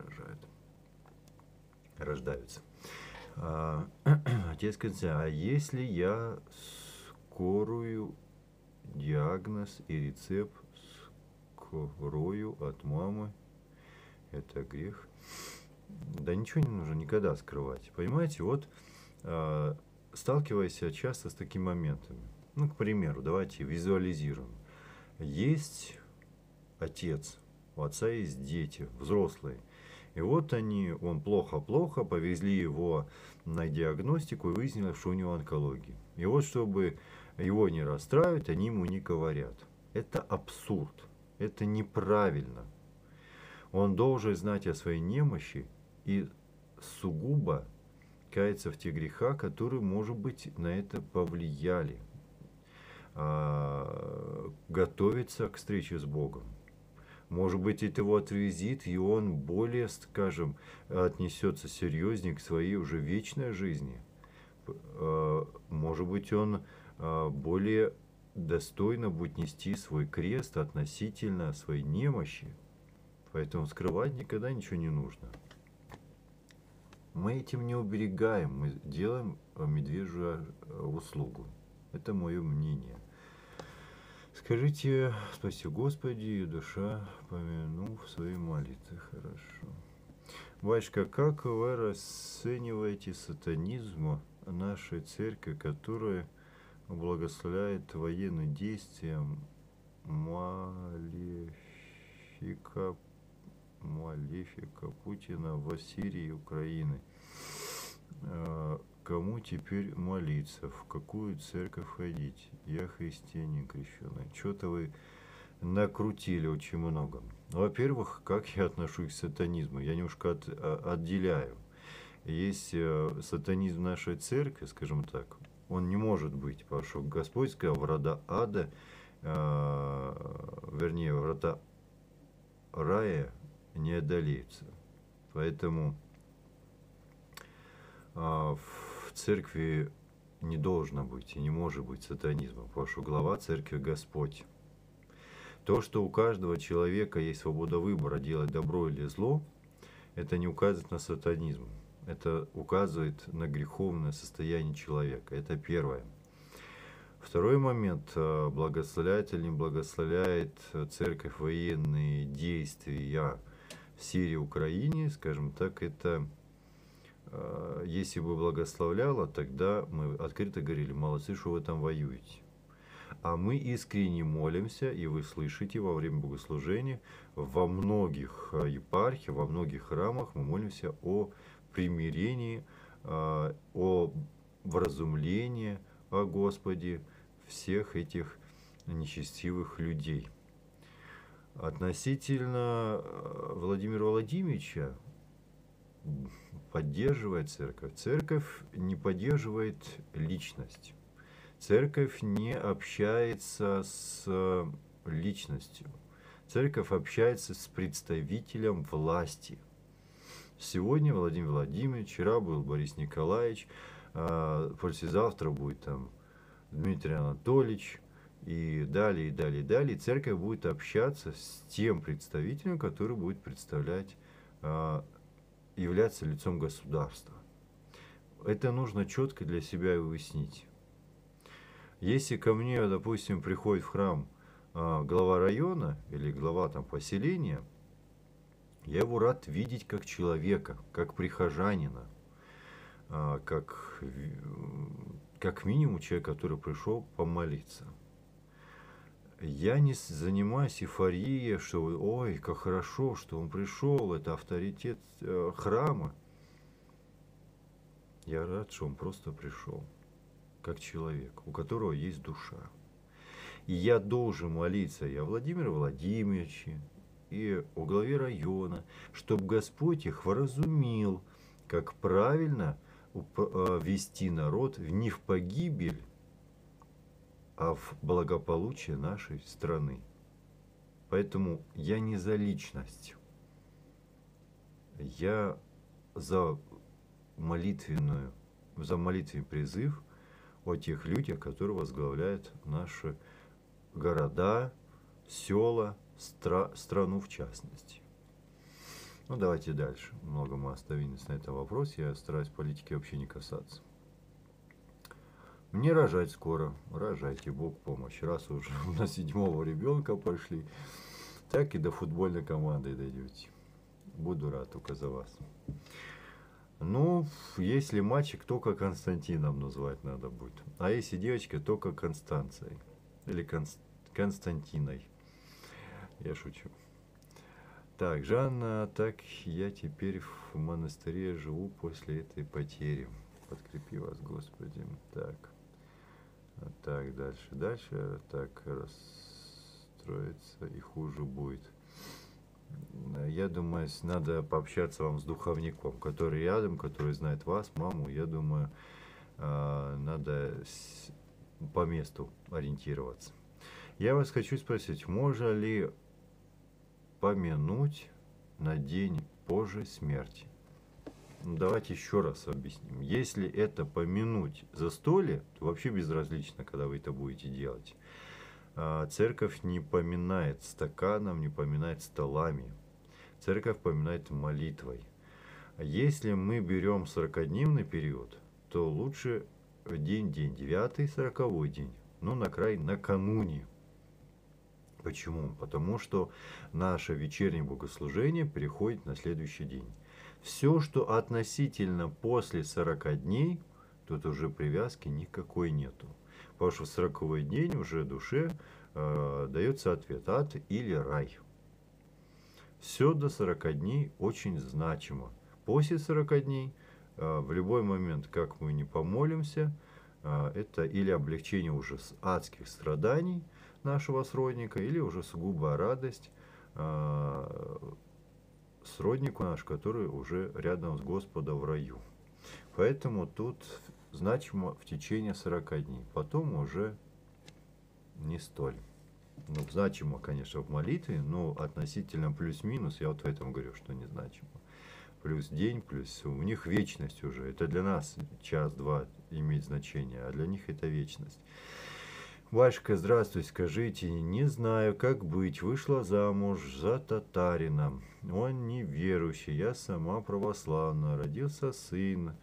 рождаются. Отец Константин, а если я скорую диагноз и рецепт скрою от мамы, это грех? Да ничего не нужно никогда скрывать. Понимаете, вот сталкиваясь часто с такими моментами. Ну, к примеру, давайте визуализируем. Есть отец, у отца есть дети, взрослые. И вот он плохо-плохо, повезли его на диагностику и выяснилось, что у него онкология. И вот, чтобы его не расстраивать, они ему не говорят. Это абсурд, это неправильно. Он должен знать о своей немощи и сугубо каяться в тех грехах, которые, может быть, на это повлияли. Готовиться к встрече с Богом. Может быть, это его отрезвит, и он более, скажем, отнесется серьезнее к своей уже вечной жизни. Может быть, он более достойно будет нести свой крест относительно своей немощи. Поэтому скрывать никогда ничего не нужно. Мы этим не уберегаем, мы делаем медвежью услугу. Это мое мнение. Скажите, спаси Господи, и душа помяну в своей молитве. Хорошо. Батюшка, как вы расцениваете сатанизм нашей церкви, которая благословляет военные действия малефика Путина в Сирии и Украины? Кому теперь молиться? В какую церковь ходить? Я христианин крещеный. Что-то вы накрутили очень много. Во-первых, как я отношусь к сатанизму? Я немножко отделяю. Есть сатанизм нашей церкви, скажем так, он не может быть, потому что Господь сказал, врата ада, вернее, врата рая не одолеются. Поэтому в церкви не должно быть и не может быть сатанизма, потому что глава церкви Господь. То, что у каждого человека есть свобода выбора, делать добро или зло, это не указывает на сатанизм. Это указывает на греховное состояние человека. Это первое. Второй момент. Благословляет или не благословляет церковь военные действия в Сирии и Украине, скажем так, это... Если бы благословляла, тогда мы открыто говорили, молодцы, что вы там воюете. А мы искренне молимся, и вы слышите во время богослужения, во многих епархиях, во многих храмах мы молимся о примирении, о вразумлении, о Господе всех этих нечестивых людей. Относительно Владимира Владимировича, поддерживает церковь. Церковь не поддерживает личность. Церковь не общается с личностью. Церковь общается с представителем власти. Сегодня Владимир Владимирович, вчера был Борис Николаевич, послезавтра будет там Дмитрий Анатольевич, и далее, и далее, и далее. Церковь будет общаться с тем представителем, который будет представлять, являться лицом государства. Это нужно четко для себя уяснить. Если ко мне, допустим, приходит в храм глава района или глава там поселения, я его рад видеть как человека, как прихожанина, как минимум человек, который пришел помолиться. Я не занимаюсь эйфорией, что ой, как хорошо, что он пришел, это авторитет храма. Я рад, что он просто пришел, как человек, у которого есть душа. И я должен молиться и о Владимире Владимировиче, и о главе района, чтобы Господь их вразумил, как правильно вести народ не в погибель, а в благополучие нашей страны. Поэтому я не за личность. Я за молитвенный призыв о тех людях, которые возглавляют наши города, села, страну в частности. Ну, давайте дальше. Много мы остановились на этом вопросе. Я стараюсь политики вообще не касаться. Мне рожать скоро. Рожайте, Бог помощь. Раз уже на 7-го ребенка пошли, так и до футбольной команды дойдете. Буду рад только за вас. Ну, если мальчик, только Константином назвать надо будет. А если девочка, только Констанцией. Или Константиной. Я шучу. Так, Жанна, так я теперь в монастыре живу после этой потери. Подкрепи вас, Господи. Так. Так, дальше. Так, расстроиться и хуже будет. Я думаю, надо пообщаться вам с духовником, который рядом, который знает вас, маму. Я думаю, надо по месту ориентироваться. Я вас хочу спросить, можно ли помянуть на день позже смерти? Давайте еще раз объясним. Если это помянуть застолье, то вообще безразлично, когда вы это будете делать. Церковь не поминает стаканом, не поминает столами. Церковь поминает молитвой. Если мы берем 40-дневный период, то лучше день, 9-й, 40-й день. Ну, на край накануне. Почему? Потому что наше вечернее богослужение переходит на следующий день. Все, что относительно после 40 дней, тут уже привязки никакой нету. Потому что в 40-й день уже душе дается ответ: ад или рай. Все до 40 дней очень значимо. После 40 дней, в любой момент, как мы не помолимся, это или облегчение уже с адских страданий нашего сродника, или уже сугубо радость сроднику наш, который уже рядом с Господом в раю. Поэтому тут значимо в течение 40 дней. Потом уже не столь. Ну, значимо, конечно, в молитве, но относительно плюс-минус, я вот в этом говорю, что незначимо. Плюс день, плюс у них вечность уже. Это для нас час-два имеет значение, а для них это вечность. Вашка, здравствуй, скажите, не знаю, как быть. Вышла замуж за татарина. Он неверующий, я сама православная. Родился сын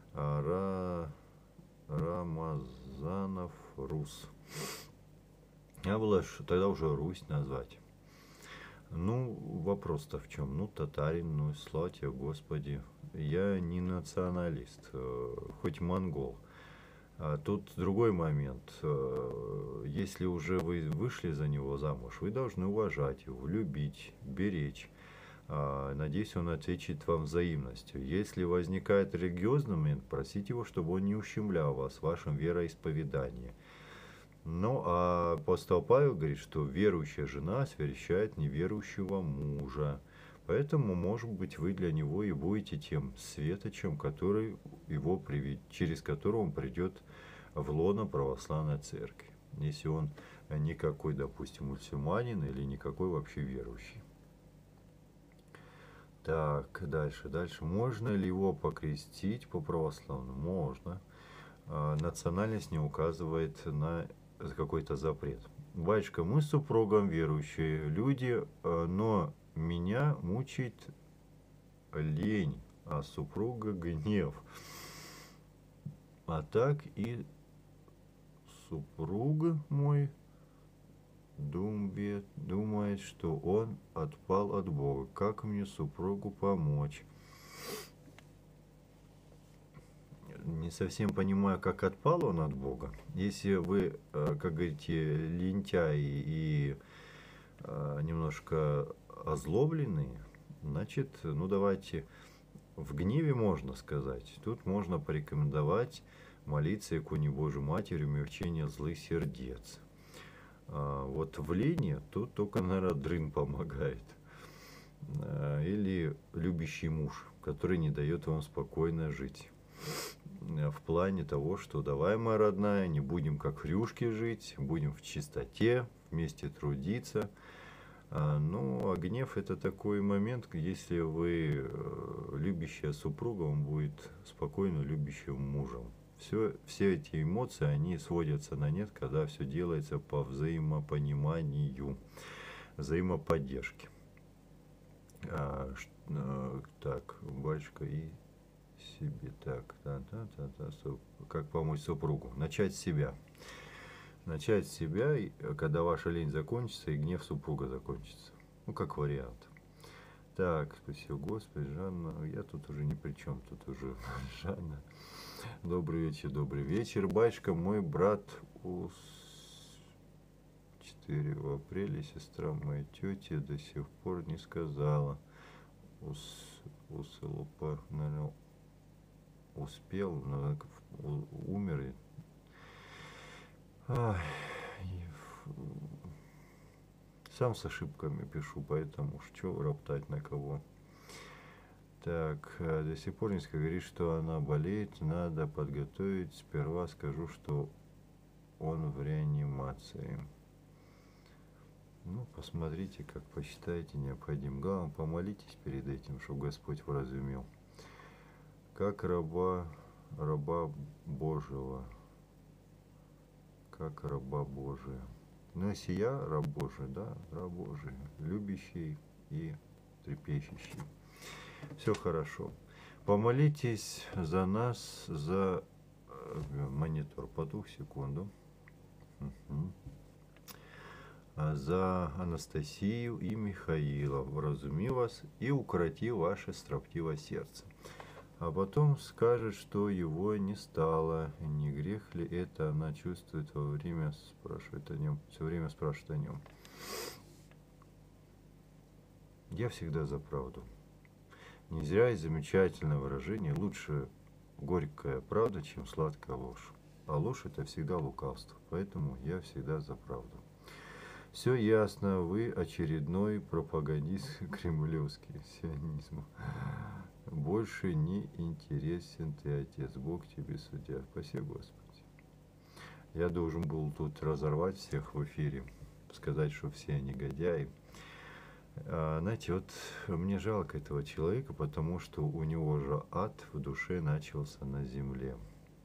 Рамазанов Рус. Я была тогда уже Русь назвать. Ну, вопрос-то в чем? Ну, татарин, ну, слава тебе, Господи. Я не националист, хоть монгол. А тут другой момент. Если уже вы вышли за него замуж, вы должны уважать его, любить, беречь. Надеюсь, он ответит вам взаимностью. Если возникает религиозный момент, просите его, чтобы он не ущемлял вас в вашем вероисповедании. Ну, а апостол Павел говорит, что верующая жена освящает неверующего мужа. Поэтому, может быть, вы для него и будете тем светочем, который его через которого он придет в лоно православной церкви. Если он никакой, допустим, мусульманин или никакой вообще верующий. Так, дальше. Можно ли его покрестить по православному? Можно. Национальность не указывает на какой-то запрет. Батюшка, мы с супругом верующие люди, но меня мучает лень, а супруга гнев. А так и супруг мой думает, что он отпал от Бога. Как мне супругу помочь? Не совсем понимаю, как отпал он от Бога. Если вы, как говорите, лентяи и немножко озлобленные, значит, ну давайте, в гневе можно сказать. Тут можно порекомендовать молиться иконе Божией Матери умягчения злых сердец. Вот в лени тут только, наверное, дрын помогает. Или любящий муж, который не дает вам спокойно жить. В плане того, что давай, моя родная, не будем как хрюшки жить, будем в чистоте, вместе трудиться. Ну, а гнев это такой момент, если вы любящая супруга, он будет спокойно любящим мужем. Все эти эмоции, они сводятся на нет, когда все делается по взаимопониманию, взаимоподдержке. Так, батюшка и себе. Так, как помочь супругу? Начать с себя. Начать с себя, когда ваша лень закончится и гнев супруга закончится. Ну, как вариант. Так, спасибо, Господи, Жанна. Я тут уже ни при чем, тут уже Жанна. Добрый вечер, батюшка. Мой брат 4 апреля, сестра моей тети до сих пор не сказала. Наверное, успел, но умер. Сам с ошибками пишу, поэтому что роптать на кого. Так, до сих пор не говорит, что она болеет, надо подготовить. Сперва скажу, что он в реанимации. Ну, посмотрите, как посчитаете необходим. Главное, помолитесь перед этим, чтобы Господь вразумел. Как раба Божьего. Как раба Божия. Ну, если я раб Божий, да, раб Божий, любящий и трепещущий. Все хорошо. Помолитесь за нас, за монитор. Потух, секунду. за Анастасию и Михаила, вразуми вас и укроти ваше строптивое сердце. А потом скажет, что его не стало. Не грех ли это она чувствует во время спрашивает о нем, все время спрашивает о нем. Я всегда за правду. Не зря есть замечательное выражение: лучше горькая правда, чем сладкая ложь. А ложь — это всегда лукавство. Поэтому я всегда за правду. Все ясно, вы очередной пропагандист кремлевский сионизма. Больше не интересен ты, Отец. Бог тебе судья. Спасибо, Господи. Я должен был тут разорвать всех в эфире, сказать, что все негодяи. Знаете, вот мне жалко этого человека, потому что у него же ад в душе начался на земле.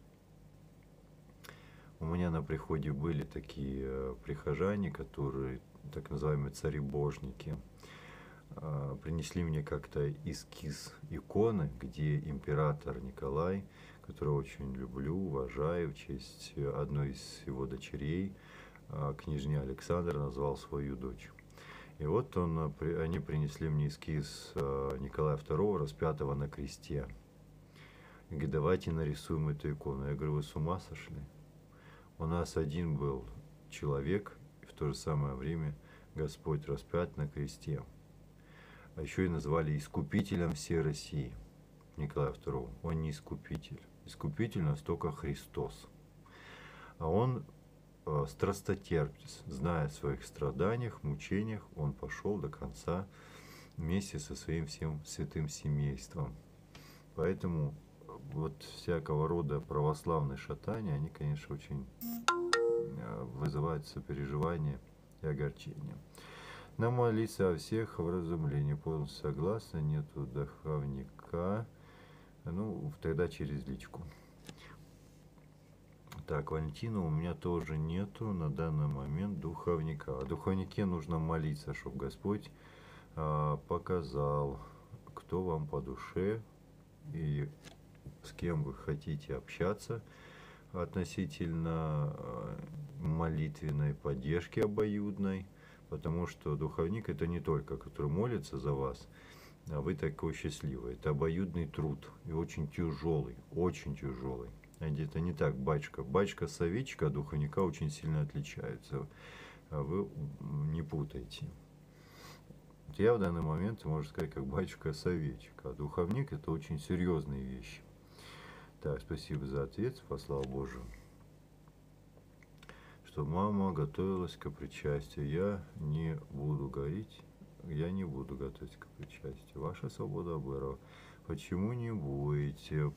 У меня на приходе были такие прихожане, которые, так называемые царебожники, принесли мне как-то эскиз иконы, где император Николай, которого очень люблю, уважаю, в честь одной из его дочерей, княжны Александр, назвал свою дочь. И вот они принесли мне эскиз Николая II, распятого на кресте. И говорят, давайте нарисуем эту икону. Я говорю, вы с ума сошли? У нас один был человек, и в то же самое время Господь распят на кресте. А еще и назвали искупителем всей России Николая II. Он не искупитель. Искупитель у нас только Христос. А он страстотерпец, зная о своих страданиях, мучениях, он пошел до конца вместе со своим всем святым семейством. Поэтому вот всякого рода православные шатания, они, конечно, очень вызывают сопереживание и огорчение. Нам молиться о всех в разумлении. Полностью согласна, нету духовника. Ну, тогда через личку. Так, Валентина, у меня тоже нету на данный момент духовника. О духовнике нужно молиться, чтобы Господь показал, кто вам по душе и с кем вы хотите общаться относительно молитвенной поддержки обоюдной. Потому что духовник — это не только, который молится за вас, а вы такой счастливый. Это обоюдный труд и очень тяжелый, очень тяжелый. Это не так батюшка. Батюшка-советчик от духовника очень сильно отличаются. Вы не путайте. Я в данный момент, можно сказать, как батюшка-советчик. А духовник — это очень серьезные вещи. Так, спасибо за ответ, по славе Божию. Что мама готовилась к причастию. Я не буду готовить к причастию. Ваша свобода выбора. Почему не будете?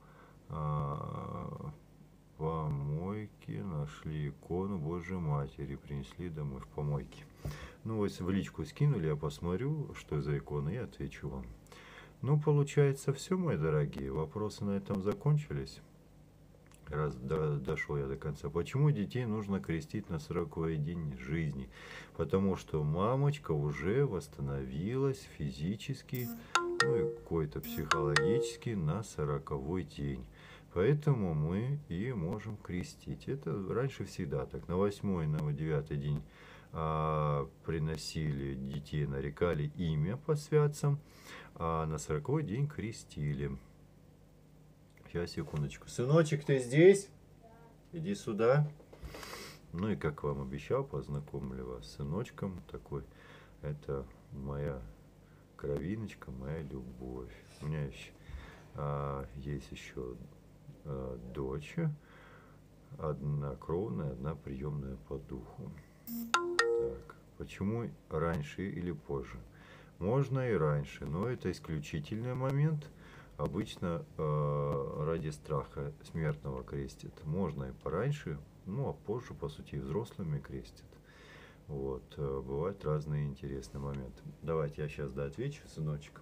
Помойки нашли икону Божьей Матери, принесли домой в помойке. Ну, вот в личку скинули, я посмотрю, что за икона, и отвечу вам. Ну, получается, все, мои дорогие, вопросы на этом закончились. Раз дошел я до конца. Почему детей нужно крестить на 40-й день жизни? Потому что мамочка уже восстановилась физически, ну и какой-то психологически на 40-й день. Поэтому мы и можем крестить. Это раньше всегда так. На 8-й, на 9-й день приносили детей, нарекали имя по святцам, а на 40-й день крестили. Сейчас, секундочку. Сыночек, ты здесь? Иди сюда. Ну и как вам обещал, познакомлю вас с сыночком такой. Это моя кровиночка, моя любовь. У меня есть еще дочь, одна кровная, одна приемная по духу. Так, почему раньше или позже? Можно и раньше, но это исключительный момент. Обычно ради страха смертного крестят. Можно и пораньше, ну а позже, по сути, и взрослыми крестят. Вот, бывают разные интересные моменты. Давайте я сейчас отвечу, сыночек.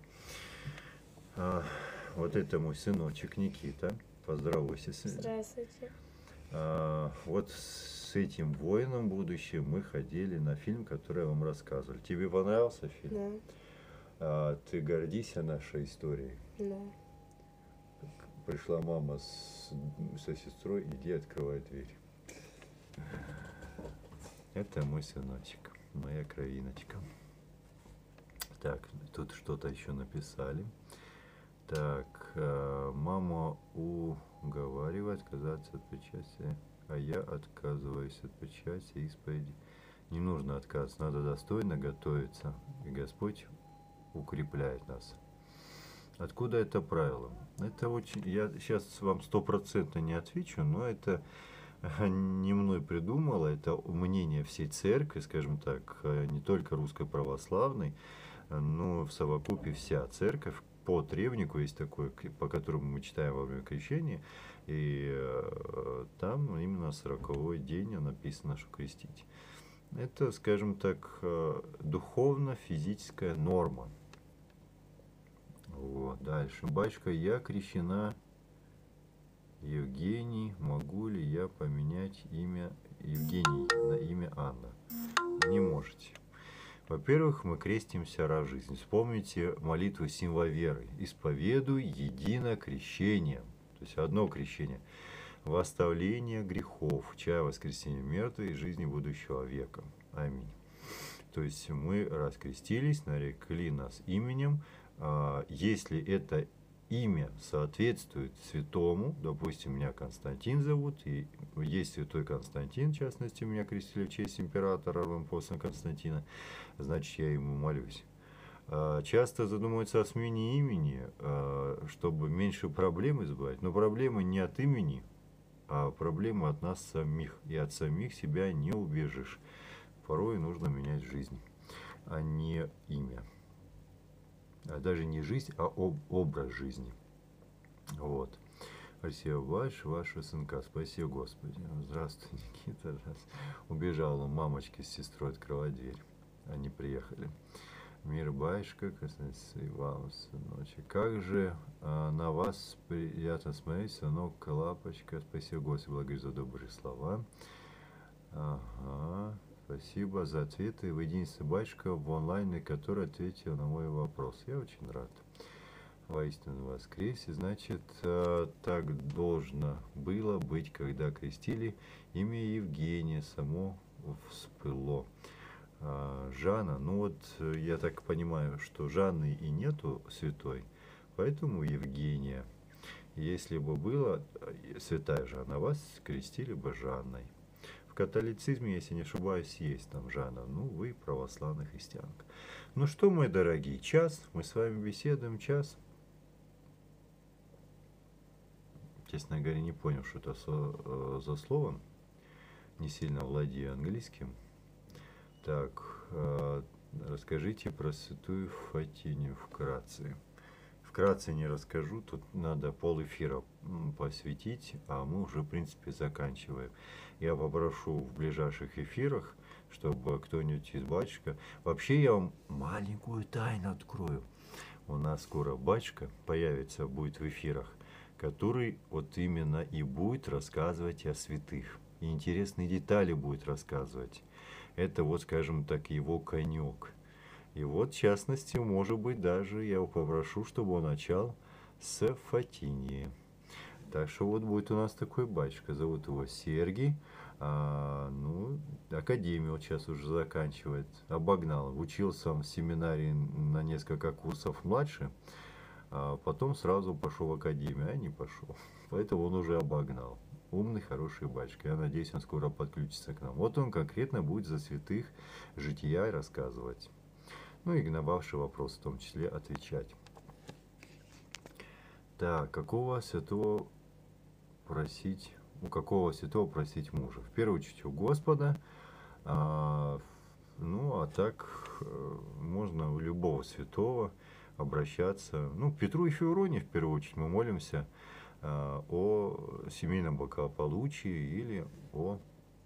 Вот это мой сыночек Никита. Поздоровайся, сын. Здравствуйте. Вот с этим воином будущим мы ходили на фильм, который я вам рассказывал. Тебе понравился фильм? Да. Ты гордишься нашей историей? Да. Пришла мама со сестрой, иди открывай дверь. Это мой сыночек. моя кровиночка. Так, тут что-то еще написали. Так, мама уговаривает отказаться от причастия, а я отказываюсь от причастия, исповеди. Не нужно отказываться, надо достойно готовиться, и Господь укрепляет нас. Откуда это правило? Это очень, я сейчас вам 100% не отвечу, но это не мной придумала, это мнение всей церкви, скажем так, не только русской православной, но в совокупе вся церковь. По требнику есть такой, по которому мы читаем во время крещения, и там именно 40-й день написано, что крестить. Это, скажем так, духовно-физическая норма. Вот, дальше. Батюшка, я крещена Евгений, могу ли я поменять имя Евгений на имя Анна? Не можете. Во-первых, мы крестимся раз в жизни. Вспомните молитву симвоверы. Исповедуй едино крещением. То есть одно крещение. Во оставление грехов, чая воскресения мертвых и жизни будущего века. Аминь. То есть мы раскрестились, нарекли нас именем. Если это имя соответствует святому, допустим, меня Константин зовут, и есть святой Константин, в частности, меня крестили в честь императора равнопостного Константина, значит, я ему молюсь. Часто задумываются о смене имени, чтобы меньше проблем избавить, но проблемы не от имени, а проблемы от нас самих, и от самих себя не убежишь. Порой нужно менять жизнь, а не имя. А даже не жизнь, а образ жизни. Вот. Спасибо, ваша сынка. Спасибо, Господи. Здравствуй, Никита. Убежала мамочки с сестрой открывать дверь. Они приехали. Мир, батюшка, касается и вам, сыночек. Как же на вас приятно смотреть, сынок, лапочка. Спасибо, Господи, благодарю за добрые слова. Ага. Спасибо за ответы. Вы единственный батюшка в онлайне, который ответил на мой вопрос. Я очень рад. Воистину воскресе. Значит, так должно было быть, когда крестили имя Евгения, само всплыло. Жанна, ну вот я так понимаю, что Жанны и нету святой, поэтому Евгения. Если бы была святая Жанна, вас крестили бы Жанной. В католицизме, если не ошибаюсь, есть там Жанна. Ну, вы православная христианка. Ну что, мои дорогие, час. Мы с вами беседуем час. Честно говоря, не понял, что это за слово. Не сильно владею английским. Так, расскажите про святую Фатинию вкратце. Вкратце не расскажу, тут надо пол-эфира посвятить, а мы уже, в принципе, заканчиваем. Я попрошу в ближайших эфирах, чтобы кто-нибудь из батюшка... Вообще я вам маленькую тайну открою. У нас скоро батюшка появится, будет в эфирах, который вот именно и будет рассказывать о святых. И интересные детали будет рассказывать. Это вот, скажем так, его конек. И вот, в частности, может быть, даже я его попрошу, чтобы он начал с Фатинии. Так что вот будет у нас такой батюшка. Зовут его Сергий. Ну, академию вот сейчас уже заканчивает. Обогнал. Учился он в семинарии на несколько курсов младше. А потом сразу пошел в академию, а не пошел. Поэтому он уже обогнал. Умный, хороший батюшка. Я надеюсь, он скоро подключится к нам. Вот он конкретно будет за святых жития рассказывать. Ну и на ваши вопросы в том числе отвечать. Так, какого святого просить, у какого святого просить мужа? В первую очередь у Господа. Ну, а так можно у любого святого обращаться. Ну, Петру и Февронии в первую очередь мы молимся о семейном благополучии или о,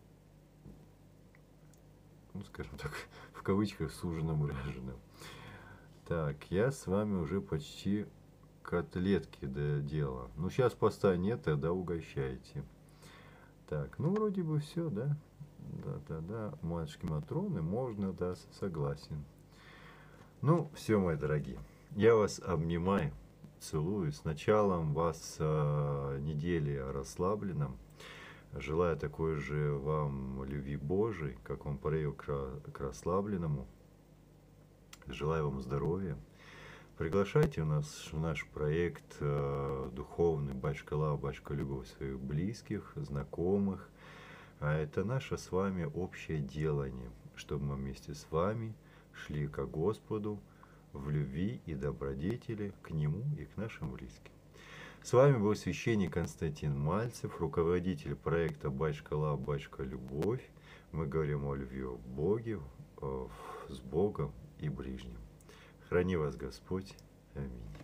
ну, скажем так, в кавычках, суженом ряженом. Так, я с вами уже почти котлетки доделала. Ну, сейчас поста нет, тогда угощайте. Так, ну, вроде бы все, да? Да, матушки Матроны, можно, да, согласен. Ну, все, мои дорогие, я вас обнимаю, целую. С началом вас недели о расслабленном. Желаю такой же вам любви Божией, как он проявил к расслабленному. Желаю вам здоровья. Приглашайте у нас в наш проект духовный «Батюшка Лава, Батюшка Любовь» своих близких, знакомых. А это наше с вами общее делание, чтобы мы вместе с вами шли ко Господу в любви и добродетели к Нему и к нашим близким. С вами был священник Константин Мальцев, руководитель проекта «Батюшка Лава, Батюшка Любовь». Мы говорим о любви в Боге, с Богом и ближним. Храни вас Господь. Аминь.